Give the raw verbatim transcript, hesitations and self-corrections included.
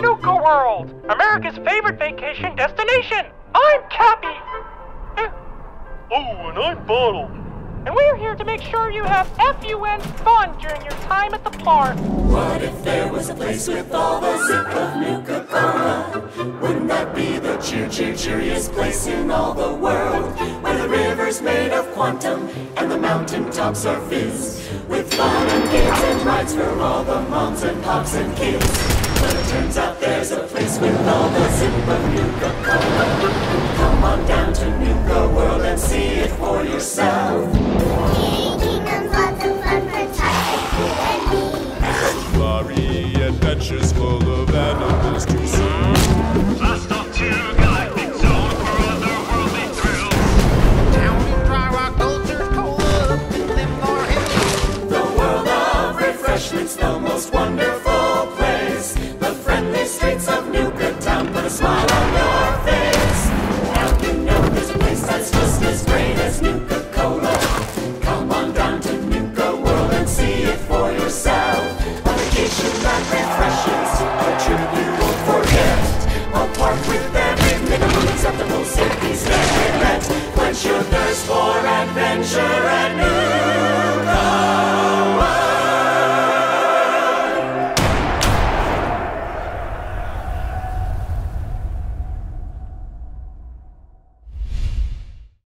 Nuka World, America's favorite vacation destination. I'm Cappy. Oh, and I'm Bottle. And we're here to make sure you have F U N fun during your time at the park. What if there was a place with all the zip of Nuka-Cola? Wouldn't that be the cheer, cheer, cheeriest place in all the world? Where the river's made of quantum and the mountain tops are fizz, with fun and games and rides for all the moms and pops and kids. But it turns out there's a place with all the zip of Nuka-Cola. Come on down to Nuka World and see it for yourself.